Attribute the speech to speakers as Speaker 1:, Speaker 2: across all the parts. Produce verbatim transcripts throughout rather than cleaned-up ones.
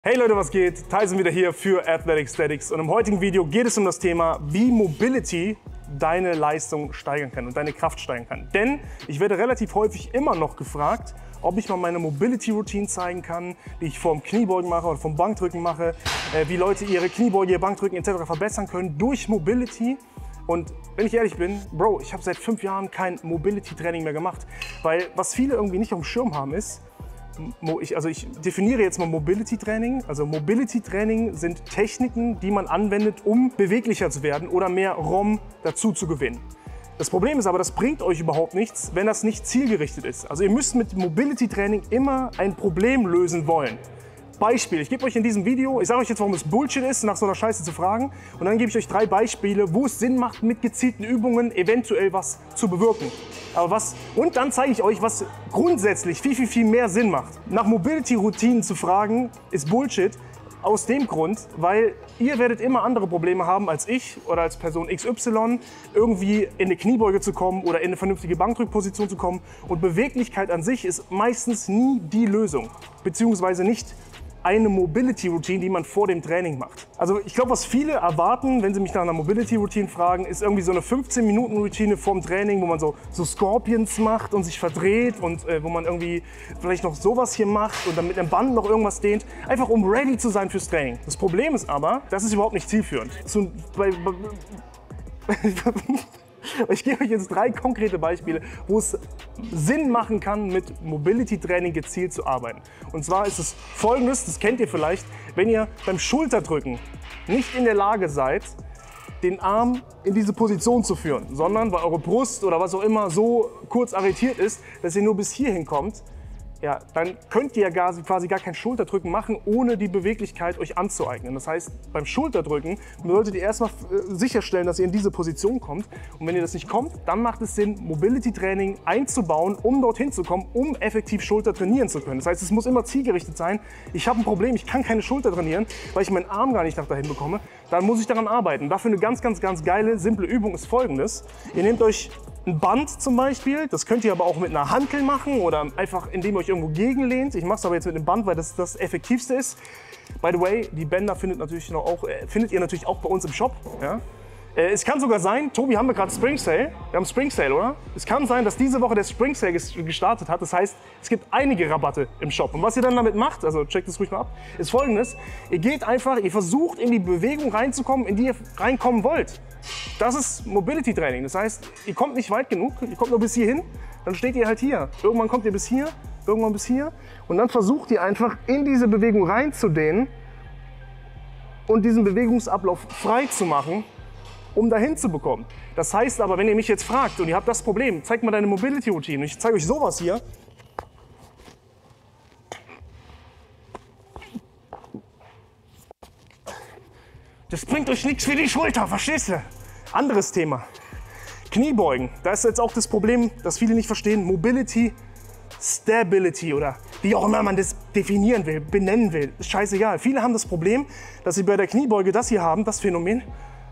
Speaker 1: Hey Leute, was geht? Tyson wieder hier für Athletic Statics und im heutigen Video geht es um das Thema, wie Mobility deine Leistung steigern kann und deine Kraft steigern kann. Denn ich werde relativ häufig immer noch gefragt, ob ich mal meine Mobility-Routine zeigen kann, die ich vom Kniebeugen mache oder vom Bankdrücken mache, äh, wie Leute ihre Kniebeuge, ihr Bankdrücken et cetera verbessern können durch Mobility. Und wenn ich ehrlich bin, Bro, ich habe seit fünf Jahren kein Mobility-Training mehr gemacht, weil was viele irgendwie nicht auf dem Schirm haben ist, Ich, also ich definiere jetzt mal Mobility-Training. Also Mobility-Training sind Techniken, die man anwendet, um beweglicher zu werden oder mehr ROM dazu zu gewinnen. Das Problem ist aber, das bringt euch überhaupt nichts, wenn das nicht zielgerichtet ist. Also ihr müsst mit Mobility-Training immer ein Problem lösen wollen. Beispiel, ich gebe euch in diesem Video, ich sage euch jetzt, warum es Bullshit ist, nach so einer Scheiße zu fragen. Und dann gebe ich euch drei Beispiele, wo es Sinn macht, mit gezielten Übungen eventuell was zu bewirken. Aber was, und dann zeige ich euch, was grundsätzlich viel, viel, viel mehr Sinn macht. Nach Mobility-Routinen zu fragen, ist Bullshit. Aus dem Grund, weil ihr werdet immer andere Probleme haben als ich oder als Person X Y, irgendwie in eine Kniebeuge zu kommen oder in eine vernünftige Bankdrückposition zu kommen. Und Beweglichkeit an sich ist meistens nie die Lösung, beziehungsweise nicht eine Mobility-Routine, die man vor dem Training macht. Also ich glaube, was viele erwarten, wenn sie mich nach einer Mobility-Routine fragen, ist irgendwie so eine fünfzehn Minuten Routine vorm Training, wo man so, so Scorpions macht und sich verdreht und äh, wo man irgendwie vielleicht noch sowas hier macht und dann mit einem Band noch irgendwas dehnt, einfach um ready zu sein fürs Training. Das Problem ist aber, das ist überhaupt nicht zielführend. So, bei, bei, Ich gebe euch jetzt drei konkrete Beispiele, wo es Sinn machen kann, mit Mobility-Training gezielt zu arbeiten. Und zwar ist es Folgendes, das kennt ihr vielleicht, wenn ihr beim Schulterdrücken nicht in der Lage seid, den Arm in diese Position zu führen, sondern weil eure Brust oder was auch immer so kurz arretiert ist, dass ihr nur bis hierhin kommt, ja, dann könnt ihr ja quasi gar kein Schulterdrücken machen, ohne die Beweglichkeit euch anzueignen. Das heißt, beim Schulterdrücken solltet ihr erstmal sicherstellen, dass ihr in diese Position kommt. Und wenn ihr das nicht kommt, dann macht es Sinn, Mobility-Training einzubauen, um dorthin zu kommen, um effektiv Schulter trainieren zu können. Das heißt, es muss immer zielgerichtet sein. Ich habe ein Problem, ich kann keine Schulter trainieren, weil ich meinen Arm gar nicht nach dahin bekomme. Dann muss ich daran arbeiten. Dafür eine ganz, ganz, ganz geile, simple Übung ist folgendes. Ihr nehmt euch ein Band zum Beispiel, das könnt ihr aber auch mit einer Hantel machen oder einfach indem ihr euch irgendwo gegenlehnt. Ich mache es aber jetzt mit dem Band, weil das das Effektivste ist. By the way, die Bänder findet, natürlich noch auch, äh, findet ihr natürlich auch bei uns im Shop. Ja? Äh, es kann sogar sein, Tobi, haben wir gerade Spring Sale? Wir haben Spring Sale, oder? Es kann sein, dass diese Woche der Spring Sale gestartet hat. Das heißt, es gibt einige Rabatte im Shop. Und was ihr dann damit macht, also checkt das ruhig mal ab, ist folgendes. Ihr geht einfach, ihr versucht in die Bewegung reinzukommen, in die ihr reinkommen wollt. Das ist Mobility Training. Das heißt, ihr kommt nicht weit genug, ihr kommt nur bis hierhin, dann steht ihr halt hier. Irgendwann kommt ihr bis hier, irgendwann bis hier und dann versucht ihr einfach in diese Bewegung reinzudehnen und diesen Bewegungsablauf frei zu machen, um dahin zu bekommen. Das heißt aber, wenn ihr mich jetzt fragt und ihr habt das Problem, zeigt mal deine Mobility Routine. Ich zeige euch sowas hier. Das bringt euch nichts für die Schulter, verstehst du? Anderes Thema. Kniebeugen. Da ist jetzt auch das Problem, das viele nicht verstehen. Mobility, Stability oder wie auch immer man das definieren will, benennen will. Ist scheißegal. Viele haben das Problem, dass sie bei der Kniebeuge das hier haben, das Phänomen.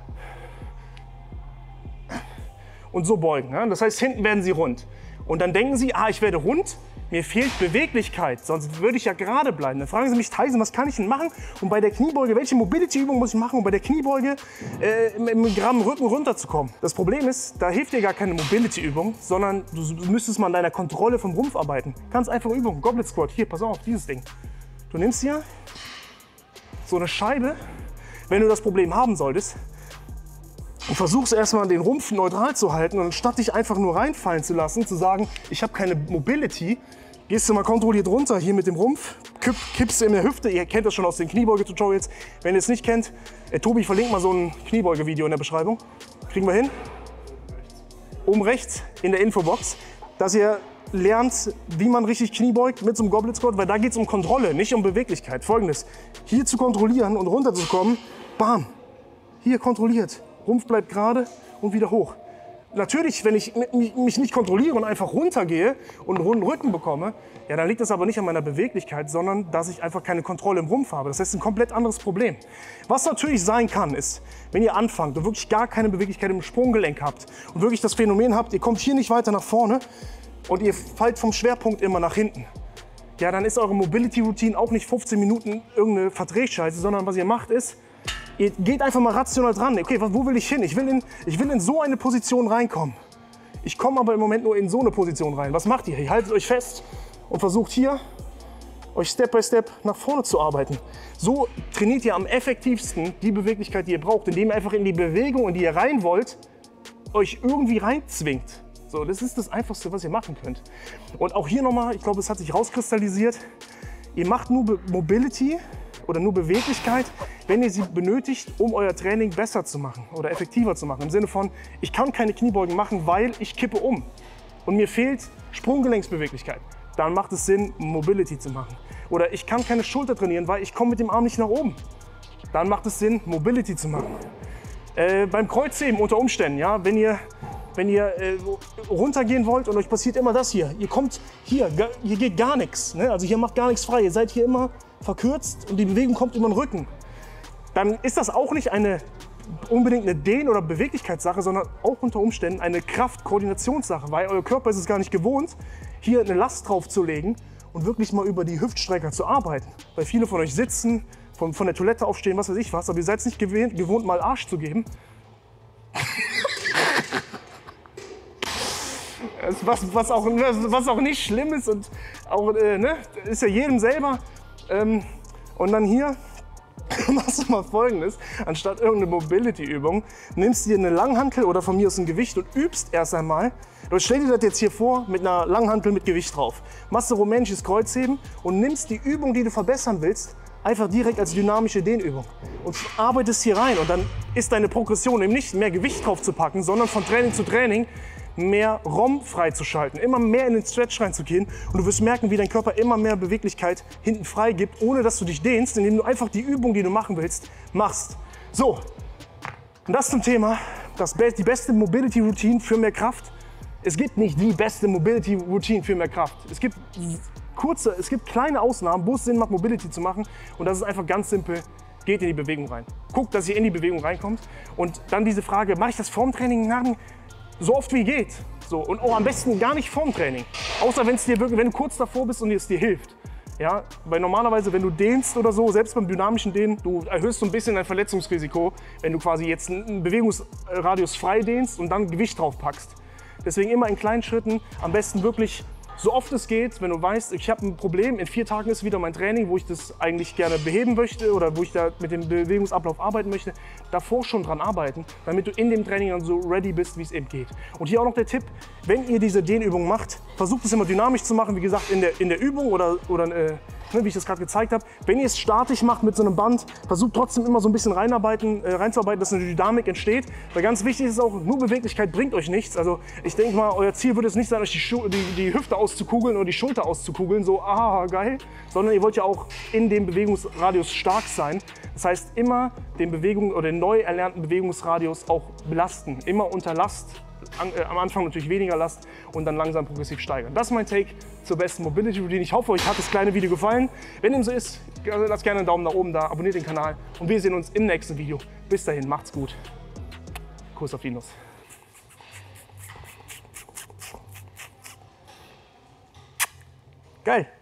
Speaker 1: Und so beugen. Ja? Das heißt, hinten werden sie rund. Und dann denken sie, ah, ich werde rund. Mir fehlt Beweglichkeit, sonst würde ich ja gerade bleiben. Dann fragen sie mich, Tyson, was kann ich denn machen? Und bei der Kniebeuge, welche Mobility-Übung muss ich machen, um bei der Kniebeuge äh, im, im Gramm Rücken runterzukommen? Das Problem ist, da hilft dir gar keine Mobility-Übung, sondern du müsstest mal an deiner Kontrolle vom Rumpf arbeiten. Ganz einfache Übung, Goblet Squat. Hier, pass auf, dieses Ding. Du nimmst hier so eine Scheibe, wenn du das Problem haben solltest, und versuchst erstmal den Rumpf neutral zu halten und anstatt dich einfach nur reinfallen zu lassen, zu sagen, ich habe keine Mobility, gehst du mal kontrolliert runter hier mit dem Rumpf, kipp, kippst du in der Hüfte, ihr kennt das schon aus den Kniebeuge-Tutorials. Wenn ihr es nicht kennt, äh, Tobi verlinkt mal so ein Kniebeuge-Video in der Beschreibung. Kriegen wir hin? Oben rechts in der Infobox, dass ihr lernt, wie man richtig Knie beugt mit so einem Goblet Squat, weil da geht es um Kontrolle, nicht um Beweglichkeit. Folgendes, hier zu kontrollieren und runterzukommen, bam, hier kontrolliert. Rumpf bleibt gerade und wieder hoch. Natürlich, wenn ich mich nicht kontrolliere und einfach runtergehe und einen runden Rücken bekomme, ja, dann liegt das aber nicht an meiner Beweglichkeit, sondern dass ich einfach keine Kontrolle im Rumpf habe. Das heißt, ein komplett anderes Problem. Was natürlich sein kann, ist, wenn ihr anfangt und wirklich gar keine Beweglichkeit im Sprunggelenk habt und wirklich das Phänomen habt, ihr kommt hier nicht weiter nach vorne und ihr fallt vom Schwerpunkt immer nach hinten. ja, dann ist eure Mobility Routine auch nicht fünfzehn Minuten irgendeine Verdrehscheiße, sondern was ihr macht ist, ihr geht einfach mal rational dran. Okay, wo will ich hin? Ich will in, ich will in so eine Position reinkommen. Ich komme aber im Moment nur in so eine Position rein. Was macht ihr? Ihr haltet euch fest und versucht hier, euch Step by Step nach vorne zu arbeiten. So trainiert ihr am effektivsten die Beweglichkeit, die ihr braucht, indem ihr einfach in die Bewegung, in die ihr rein wollt, euch irgendwie reinzwingt. So, das ist das Einfachste, was ihr machen könnt. Und auch hier nochmal, ich glaube, es hat sich rauskristallisiert, ihr macht nur Be Mobility oder nur Beweglichkeit, wenn ihr sie benötigt, um euer Training besser zu machen oder effektiver zu machen. Im Sinne von, ich kann keine Kniebeugen machen, weil ich kippe um und mir fehlt Sprunggelenksbeweglichkeit. Dann macht es Sinn, Mobility zu machen. Oder ich kann keine Schulter trainieren, weil ich komme mit dem Arm nicht nach oben. Dann macht es Sinn, Mobility zu machen. Äh, beim Kreuzheben unter Umständen, ja, wenn ihr, wenn ihr äh, runtergehen wollt und euch passiert immer das hier. Ihr kommt hier, hier geht gar nichts. Ne? Also hier macht gar nichts frei. Ihr seid hier immer verkürzt und die Bewegung kommt über den Rücken. Dann ist das auch nicht eine unbedingt eine Dehn- oder Beweglichkeitssache, sondern auch unter Umständen eine Kraft-Koordinationssache, weil euer Körper ist es gar nicht gewohnt, hier eine Last drauf zu legen und wirklich mal über die Hüftstrecker zu arbeiten. Weil viele von euch sitzen, von, von der Toilette aufstehen, was weiß ich was, aber ihr seid es nicht gewohnt, gewohnt, mal Arsch zu geben. was, was, auch, was auch nicht schlimm ist und auch, äh, ne, ist ja jedem selber. Ähm, und dann hier machst du mal Folgendes: Anstatt irgendeine Mobility-Übung, nimmst du dir eine Langhantel oder von mir aus ein Gewicht und übst erst einmal. Du stell dir das jetzt hier vor mit einer Langhantel mit Gewicht drauf. Machst du rumänisches Kreuzheben und nimmst die Übung, die du verbessern willst, einfach direkt als dynamische Dehnübung und arbeitest hier rein. Und dann ist deine Progression eben nicht mehr Gewicht drauf zu packen, sondern von Training zu Training mehr R O M freizuschalten, immer mehr in den Stretch reinzugehen, und du wirst merken, wie dein Körper immer mehr Beweglichkeit hinten frei gibt, ohne dass du dich dehnst, indem du einfach die Übung, die du machen willst, machst. So, und das zum Thema, das Be die beste Mobility Routine für mehr Kraft. Es gibt nicht die beste Mobility Routine für mehr Kraft. Es gibt kurze, es gibt kleine Ausnahmen, wo es Sinn macht, Mobility zu machen, und das ist einfach ganz simpel. Geht in die Bewegung rein. Guckt, dass ihr in die Bewegung reinkommt, und dann diese Frage, mache ich das vorm Training, nach dem, so oft wie geht. So, und auch am besten gar nicht vorm Training. Außer wenn es dir wirklich, wenn du kurz davor bist und es dir hilft. Ja, weil normalerweise, wenn du dehnst oder so, selbst beim dynamischen Dehnen, du erhöhst so ein bisschen dein Verletzungsrisiko, wenn du quasi jetzt einen Bewegungsradius frei dehnst und dann Gewicht drauf packst. Deswegen immer in kleinen Schritten, am besten wirklich so oft es geht, wenn du weißt, ich habe ein Problem, in vier Tagen ist wieder mein Training, wo ich das eigentlich gerne beheben möchte oder wo ich da mit dem Bewegungsablauf arbeiten möchte, davor schon dran arbeiten, damit du in dem Training dann so ready bist, wie es eben geht. Und hier auch noch der Tipp: Wenn ihr diese Dehnübung macht, versucht es immer dynamisch zu machen, wie gesagt, in der, in der Übung oder, oder äh, ne, wie ich das gerade gezeigt habe. Wenn ihr es statisch macht mit so einem Band, versucht trotzdem immer so ein bisschen reinarbeiten, äh, reinzuarbeiten, dass eine Dynamik entsteht. Weil ganz wichtig ist auch, nur Beweglichkeit bringt euch nichts. Also ich denke mal, euer Ziel wird es nicht sein, euch die, Schu die, die Hüfte auszukugeln oder die Schulter auszukugeln, so ah, geil, sondern ihr wollt ja auch in dem Bewegungsradius stark sein. Das heißt, immer den Bewegung oder den neu erlernten Bewegungsradius auch belasten, immer unter Last. An, äh, am Anfang natürlich weniger Last und dann langsam progressiv steigern. Das ist mein Take zur besten Mobility Routine. Ich hoffe, euch hat das kleine Video gefallen. Wenn dem so ist, lasst gerne einen Daumen nach oben da, abonniert den Kanal und wir sehen uns im nächsten Video. Bis dahin, macht's gut. Kuss auf die Nuss. Geil.